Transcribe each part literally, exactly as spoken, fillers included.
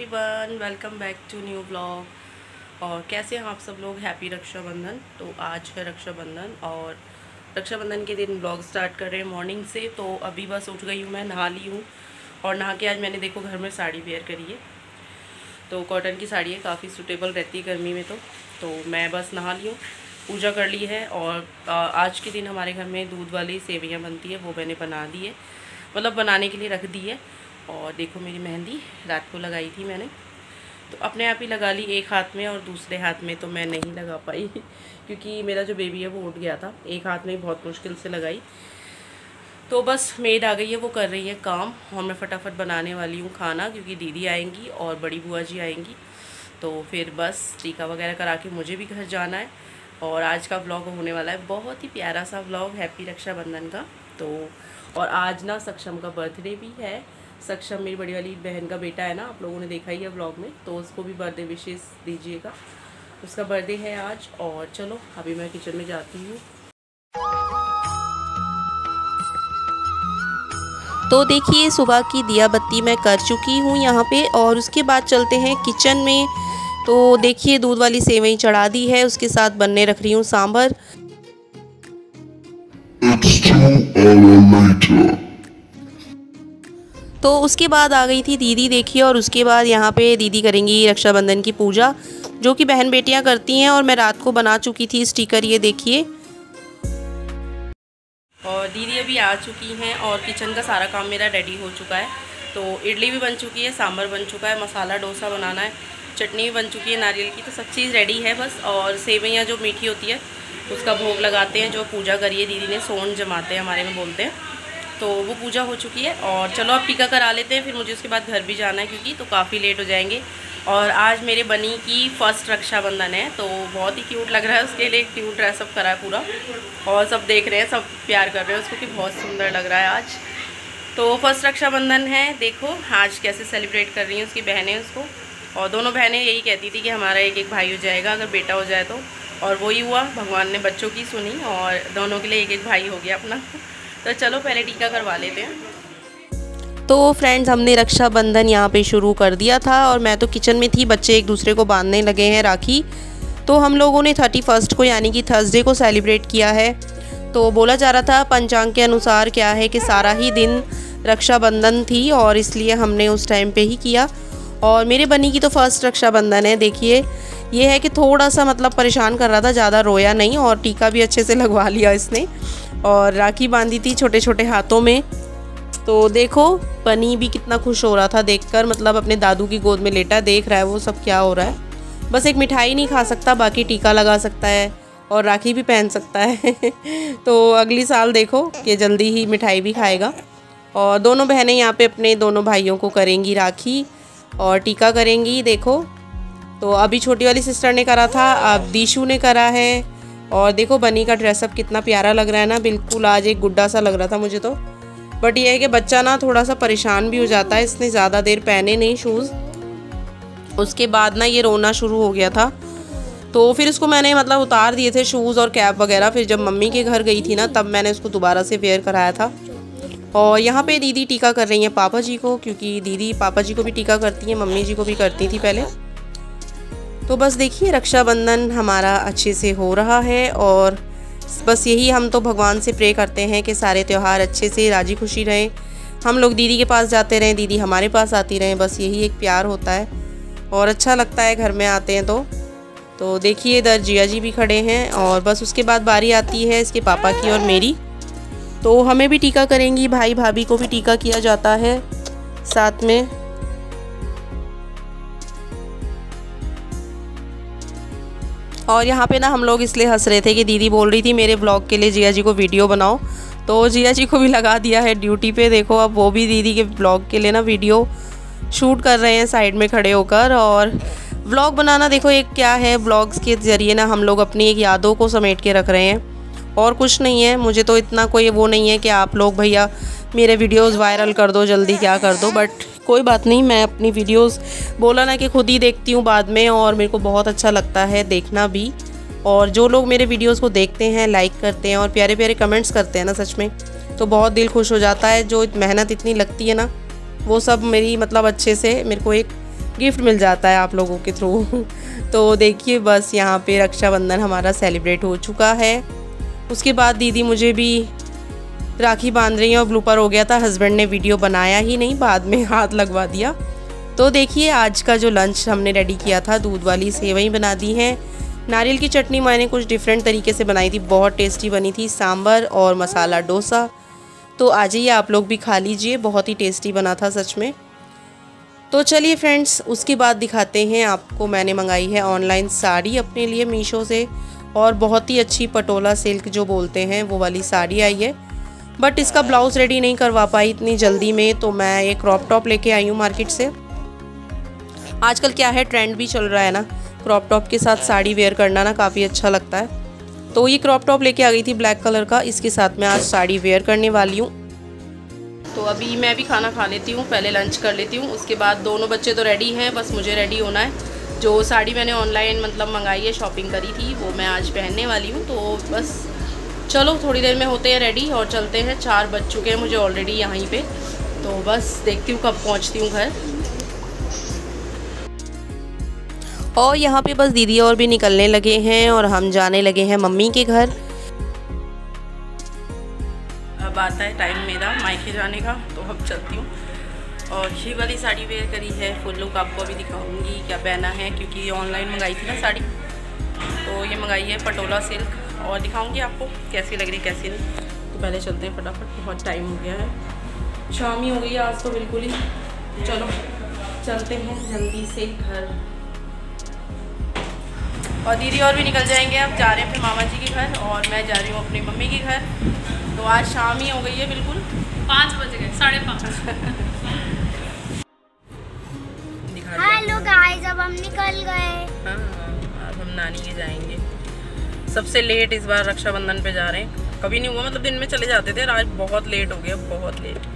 Everyone, welcome back to new blog. और कैसे हैं आप सब लोग। हैप्पी रक्षाबंधन। तो आज है रक्षाबंधन और रक्षाबंधन के दिन ब्लॉग स्टार्ट कर रहे हैं मॉर्निंग से। तो अभी बस उठ गई हूँ, मैं नहा ली हूँ और नहा के आज मैंने देखो घर में साड़ी वेयर करी है। तो कॉटन की साड़ी है, काफ़ी सूटेबल रहती है गर्मी में। तो तो मैं बस नहा ली हूँ, पूजा कर ली है। और आज के दिन हमारे घर में दूध वाली सेवइयाँ बनती है, वो मैंने बना दी है, मतलब बनाने के लिए रख दी है। और देखो मेरी मेहंदी रात को लगाई थी मैंने, तो अपने आप ही लगा ली एक हाथ में, और दूसरे हाथ में तो मैं नहीं लगा पाई क्योंकि मेरा जो बेबी है वो उठ गया था। एक हाथ में बहुत मुश्किल से लगाई। तो बस मेड आ गई है, वो कर रही है काम और मैं फटाफट बनाने वाली हूँ खाना, क्योंकि दीदी आएंगी और बड़ी बुआ जी आएंगी। तो फिर बस टीका वगैरह करा के मुझे भी घर जाना है। और आज का व्लॉग होने वाला है बहुत ही प्यारा सा व्लॉग, हैप्पी रक्षाबंधन का। तो और आज ना सक्षम का बर्थडे भी है। सक्षम मेरी बड़ी वाली बहन का बेटा है ना, आप लोगों ने देखा ही है व्लॉग में, तो उसको भी बर्थडे विशेस दीजिएगा। उसका बर्थडे है आज। और चलो अभी मैं किचन में जाती हूँ। तो देखिए सुबह की दिया बत्ती मैं कर चुकी हूँ यहाँ पे, और उसके बाद चलते हैं किचन में। तो देखिए दूध वाली सेवई चढ़ा दी है, उसके साथ बनने रख रही हूँ सांभर। तो उसके बाद आ गई थी दीदी देखिए, और उसके बाद यहाँ पे दीदी करेंगी रक्षाबंधन की पूजा, जो कि बहन बेटियाँ करती हैं। और मैं रात को बना चुकी थी स्टिकर, ये देखिए। और दीदी अभी आ चुकी हैं और किचन का सारा काम मेरा रेडी हो चुका है। तो इडली भी बन चुकी है, सांभर बन चुका है, मसाला डोसा बनाना है, चटनी भी बन चुकी है नारियल की। तो सब चीज़ रेडी है बस। और सेवइयाँ जो मीठी होती है उसका भोग लगाते हैं, जो पूजा करिए दीदी ने, सोन जमाते हैं हमारे में बोलते हैं। तो वो पूजा हो चुकी है। और चलो अब टीका करा लेते हैं, फिर मुझे उसके बाद घर भी जाना है क्योंकि तो काफ़ी लेट हो जाएंगे। और आज मेरे बनी की फ़र्स्ट रक्षाबंधन है, तो बहुत ही क्यूट लग रहा है। उसके लिए क्यूट ड्रेसअप करा है पूरा, और सब देख रहे हैं, सब प्यार कर रहे हैं उसको कि बहुत सुंदर लग रहा है आज। तो फर्स्ट रक्षाबंधन है, देखो आज कैसे सेलिब्रेट कर रही हैं उसकी बहनें उसको। और दोनों बहनें यही कहती थी कि हमारा एक एक भाई हो जाएगा अगर बेटा हो जाए तो, और वही हुआ। भगवान ने बच्चों की सुनी और दोनों के लिए एक एक भाई हो गया अपना। तो चलो पहले टीका करवा लेते हैं। तो फ्रेंड्स हमने रक्षाबंधन यहाँ पे शुरू कर दिया था, और मैं तो किचन में थी, बच्चे एक दूसरे को बांधने लगे हैं राखी। तो हम लोगों ने थर्टी फर्स्ट को यानी कि थर्सडे को सेलिब्रेट किया है। तो बोला जा रहा था पंचांग के अनुसार क्या है कि सारा ही दिन रक्षाबंधन थी, और इसलिए हमने उस टाइम पे ही किया। और मेरे बनी की तो फर्स्ट रक्षाबंधन है। देखिए ये है कि थोड़ा सा मतलब परेशान कर रहा था, ज़्यादा रोया नहीं, और टीका भी अच्छे से लगवा लिया इसने। और राखी बांधी थी छोटे छोटे हाथों में। तो देखो बनी भी कितना खुश हो रहा था देखकर, मतलब अपने दादू की गोद में लेटा देख रहा है वो सब क्या हो रहा है। बस एक मिठाई नहीं खा सकता, बाकी टीका लगा सकता है और राखी भी पहन सकता है तो अगली साल देखो कि जल्दी ही मिठाई भी खाएगा। और दोनों बहनें यहाँ पे अपने दोनों भाइयों को करेंगी राखी और टीका करेंगी। देखो तो अभी छोटी वाली सिस्टर ने करा था, अब दीशु ने करा है। और देखो बनी का ड्रेसअप कितना प्यारा लग रहा है ना, बिल्कुल आज एक गुड्डा सा लग रहा था मुझे तो। बट ये है कि बच्चा ना थोड़ा सा परेशान भी हो जाता है, इसने ज़्यादा देर पहने नहीं शूज़। उसके बाद ना ये रोना शुरू हो गया था, तो फिर उसको मैंने मतलब उतार दिए थे शूज़ और कैप वगैरह। फिर जब मम्मी के घर गई थी ना, तब मैंने उसको दोबारा से वेयर कराया था। और यहाँ पे दीदी टीका कर रही हैं पापा जी को, क्योंकि दीदी पापा जी को भी टीका करती हैं, मम्मी जी को भी करती थी पहले। तो बस देखिए रक्षाबंधन हमारा अच्छे से हो रहा है, और बस यही हम तो भगवान से प्रे करते हैं कि सारे त्यौहार अच्छे से राजी खुशी रहें। हम लोग दीदी के पास जाते रहें, दीदी हमारे पास आती रहें, बस यही एक प्यार होता है और अच्छा लगता है घर में आते हैं तो। तो देखिए इधर जिया जी भी खड़े हैं, और बस उसके बाद बारी आती है इसके पापा की और मेरी। तो हमें भी टीका करेंगी, भाई भाभी को भी टीका किया जाता है साथ में। और यहाँ पे ना हम लोग इसलिए हंस रहे थे कि दीदी बोल रही थी मेरे व्लॉग के लिए जिया जी को वीडियो बनाओ, तो जिया जी को भी लगा दिया है ड्यूटी पे। देखो अब वो भी दीदी के व्लॉग के लिए ना वीडियो शूट कर रहे हैं साइड में खड़े होकर। और व्लॉग बनाना देखो एक क्या है, व्लॉग्स के ज़रिए ना हम लोग अपनी एक यादों को समेट के रख रहे हैं, और कुछ नहीं है। मुझे तो इतना कोई वो नहीं है कि आप लोग भैया मेरे वीडियोज़ वायरल कर दो जल्दी, क्या कर दो, बट कोई बात नहीं। मैं अपनी वीडियोस बोला ना कि खुद ही देखती हूँ बाद में, और मेरे को बहुत अच्छा लगता है देखना भी। और जो लोग मेरे वीडियोस को देखते हैं, लाइक करते हैं और प्यारे प्यारे कमेंट्स करते हैं ना, सच में तो बहुत दिल खुश हो जाता है। जो मेहनत इतनी लगती है ना, वो सब मेरी मतलब अच्छे से मेरे को एक गिफ्ट मिल जाता है आप लोगों के थ्रू। तो देखिए बस यहाँ पे रक्षाबंधन हमारा सेलिब्रेट हो चुका है। उसके बाद दीदी मुझे भी राखी बांध रही हैं और ब्लूपर हो गया था, हस्बैंड ने वीडियो बनाया ही नहीं, बाद में हाथ लगवा दिया। तो देखिए आज का जो लंच हमने रेडी किया था, दूध वाली सेवई बना दी हैं। नारियल की चटनी मैंने कुछ डिफरेंट तरीके से बनाई थी, बहुत टेस्टी बनी थी। सांभर और मसाला डोसा। तो आ जाइए आप लोग भी खा लीजिए, बहुत ही टेस्टी बना था सच में। तो चलिए फ्रेंड्स, उसके बाद दिखाते हैं आपको। मैंने मंगाई है ऑनलाइन साड़ी अपने लिए मीशो से, और बहुत ही अच्छी पटोला सिल्क जो बोलते हैं वो वाली साड़ी आई है। बट इसका ब्लाउज़ रेडी नहीं करवा पाई इतनी जल्दी में, तो मैं एक क्रॉप टॉप लेके आई हूँ मार्केट से। आजकल क्या है, ट्रेंड भी चल रहा है ना, क्रॉप टॉप के साथ साड़ी वेयर करना ना काफ़ी अच्छा लगता है। तो ये क्रॉप टॉप लेके आ गई थी ब्लैक कलर का, इसके साथ मैं आज साड़ी वेयर करने वाली हूँ। तो अभी मैं भी खाना खा लेती हूँ, पहले लंच कर लेती हूँ, उसके बाद दोनों बच्चे तो रेडी हैं, बस मुझे रेडी होना है। जो साड़ी मैंने ऑनलाइन मतलब मंगाई है, शॉपिंग करी थी, वो मैं आज पहनने वाली हूँ। तो बस चलो थोड़ी देर में होते हैं रेडी और चलते हैं। चार बज चुके हैं मुझे ऑलरेडी यहीं पे, तो बस देखती हूँ कब पहुँचती हूँ घर। और यहाँ पे बस दीदी और भी निकलने लगे हैं और हम जाने लगे हैं मम्मी के घर। अब आता है टाइम मेरा मायके जाने का, तो अब चलती हूँ। और ये वाली साड़ी वेयर करी है, फुल लुक आपको अभी दिखाऊंगी क्या पहना है, क्योंकि ऑनलाइन मंगाई थी ना साड़ी। तो ये मंगाई है पटोला सिल्क, और दिखाऊंगी आपको कैसी लग रही कैसी नहीं। तो पहले चलते हैं फटाफट, बहुत टाइम हो गया है, शाम ही हो गई है आज तो बिल्कुल ही। चलो चलते हैं जल्दी से घर। और दीदी और भी निकल जाएंगे, अब जा रहे हैं फिर मामा जी के घर, और मैं जा रही हूँ अपनी मम्मी के घर। तो आज शाम ही हो गई है बिल्कुल, पाँच बज गए, साढ़े पाँच। हेलो गाइस, अब हम निकल गए। हाँ, अब हम नानी के जाएंगे। सबसे लेट इस बार रक्षाबंधन पे जा रहे हैं, कभी नहीं हुआ, मतलब दिन में चले जाते थे, आज बहुत लेट हो गया, बहुत लेट।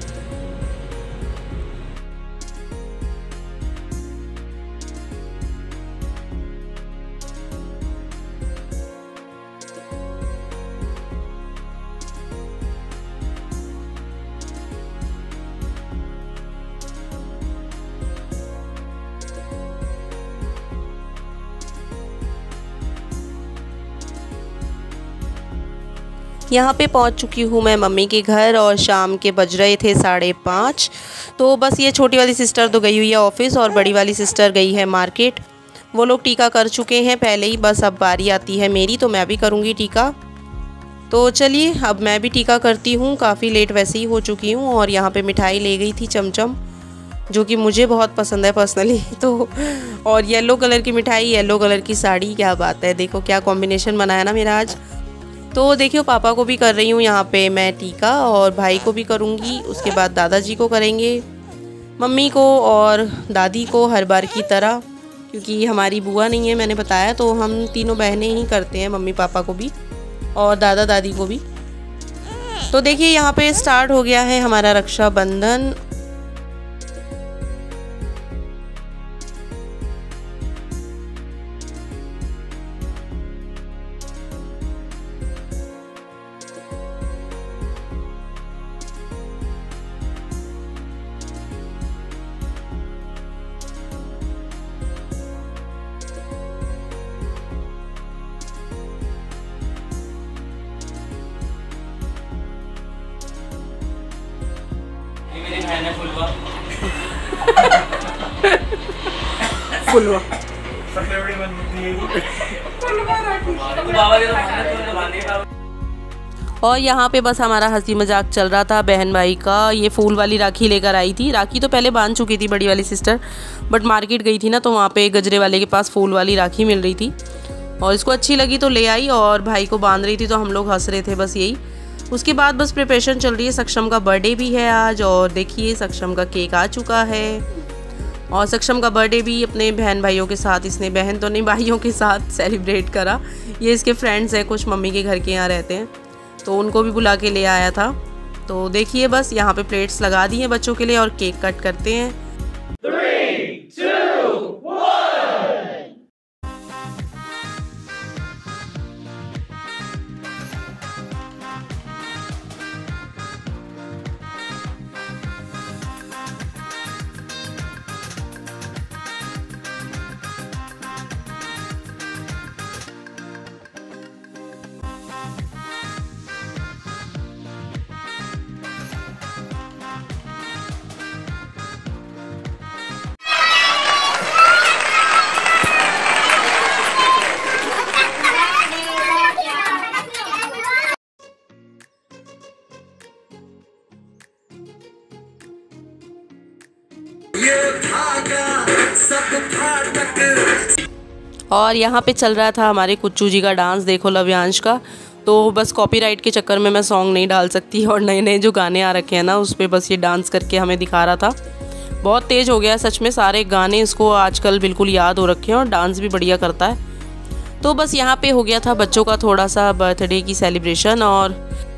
यहाँ पे पहुँच चुकी हूँ मैं मम्मी के घर, और शाम के बज रहे थे साढ़े पाँच। तो बस ये छोटी वाली सिस्टर तो गई हुई है ऑफिस, और बड़ी वाली सिस्टर गई है मार्केट। वो लोग टीका कर चुके हैं पहले ही, बस अब बारी आती है मेरी, तो मैं भी करूँगी टीका। तो चलिए अब मैं भी टीका करती हूँ, काफ़ी लेट वैसे ही हो चुकी हूँ। और यहाँ पे मिठाई ले गई थी चमचम, जो कि मुझे बहुत पसंद है पर्सनली। तो और येलो कलर की मिठाई, येलो कलर की साड़ी, क्या बात है, देखो क्या कॉम्बिनेशन बनाया ना मेरा आज। तो देखियो पापा को भी कर रही हूँ यहाँ पे मैं टीका, और भाई को भी करूँगी, उसके बाद दादाजी को करेंगे, मम्मी को और दादी को हर बार की तरह, क्योंकि हमारी बुआ नहीं है मैंने बताया, तो हम तीनों बहनें ही करते हैं, मम्मी पापा को भी और दादा दादी को भी। तो देखिए यहाँ पे स्टार्ट हो गया है हमारा रक्षाबंधन। मेरी बहन है फुलवा। फुलवा सबसे बड़ी बनती है फुलवा राखी। बाबा के तो तो बांधे बाबा। और यहाँ पे बस हमारा हंसी मजाक चल रहा था बहन भाई का। ये फूल वाली राखी लेकर आई थी, राखी तो पहले बांध चुकी थी बड़ी वाली सिस्टर, बट मार्केट गई थी ना, तो वहाँ पे गजरे वाले के पास फूल वाली राखी मिल रही थी और इसको अच्छी लगी तो ले आई और भाई को बांध रही थी, तो हम लोग हंस रहे थे बस यही। उसके बाद बस प्रिपरेशन चल रही है, सक्षम का बर्थडे भी है आज, और देखिए सक्षम का केक आ चुका है और सक्षम का बर्थडे भी अपने बहन भाइयों के साथ, इसने बहन तो नहीं भाइयों के साथ सेलिब्रेट करा। ये इसके फ्रेंड्स हैं, कुछ मम्मी के घर के यहाँ रहते हैं, तो उनको भी बुला के ले आया था। तो देखिए बस यहाँ पे प्लेट्स लगा दी हैं बच्चों के लिए और केक कट करते हैं। Three, two, one. और यहाँ पे चल रहा था हमारे कुच्चू जी का डांस, देखो लव्यांश का। तो बस कॉपीराइट के चक्कर में मैं सॉन्ग नहीं डाल सकती और नए नए जो गाने आ रखे हैं ना उस पर बस ये डांस करके हमें दिखा रहा था। बहुत तेज़ हो गया सच में, सारे गाने इसको आजकल बिल्कुल याद हो रखे हैं और डांस भी बढ़िया करता है। तो बस यहाँ पे हो गया था बच्चों का थोड़ा सा बर्थडे की सेलिब्रेशन। और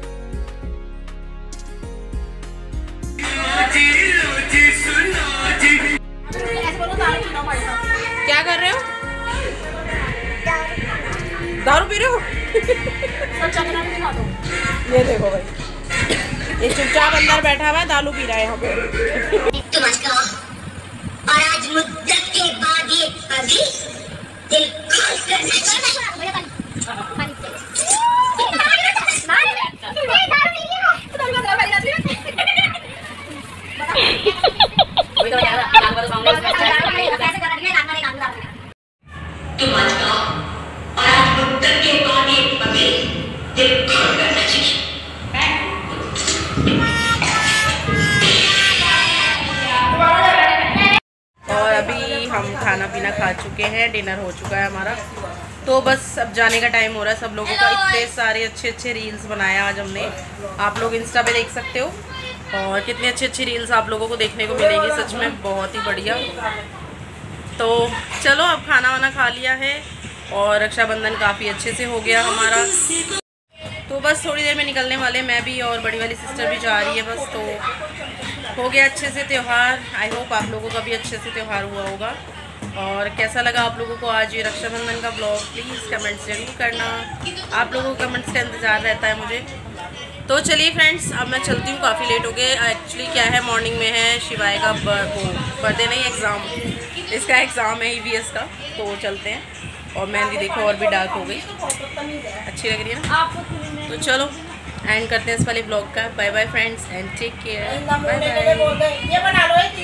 क्या कर रहे हो? दारू पी रहे हो? ये देखो भाई, ये चुपचाप अंदर बैठा हुआ है, दारू पी रहा है यहाँ पे। और आज मुद्दत के बाद ये अभी दिल खोल कर और अभी हम खाना पीना खा चुके हैं, डिनर हो चुका है हमारा। तो बस अब जाने का टाइम हो रहा है सब लोगों का। इतने सारे अच्छे अच्छे रील्स बनाया आज हमने, आप लोग इंस्टा पे देख सकते हो। और कितनी अच्छी अच्छी रील्स आप लोगों को देखने को मिलेंगी, सच में बहुत ही बढ़िया। तो चलो अब खाना वाना खा लिया है और रक्षाबंधन काफ़ी अच्छे से हो गया हमारा। तो बस थोड़ी देर में निकलने वाले, मैं भी और बड़ी वाली सिस्टर भी जा रही है बस। तो हो गया अच्छे से त्यौहार। आई होप आप लोगों का भी अच्छे से त्यौहार हुआ होगा। और कैसा लगा आप लोगों को आज ये रक्षाबंधन का ब्लॉग, प्लीज़ कमेंट्स जरूर करना। आप लोगों को कमेंट्स का इंतज़ार रहता है मुझे। तो चलिए फ्रेंड्स, अब मैं चलती हूँ, काफ़ी लेट हो गए। एक्चुअली क्या है, मॉर्निंग में है शिवाय का वो बर्थडे नहीं, एग्ज़ाम, इसका एग्ज़ाम है ई वी एस का। तो चलते हैं। और मेहंदी देखो और भी डार्क हो गई, अच्छी लग रही है ना। तो चलो एंड करते हैं इस वाले ब्लॉग का। Bye bye friends and take care, bye bye.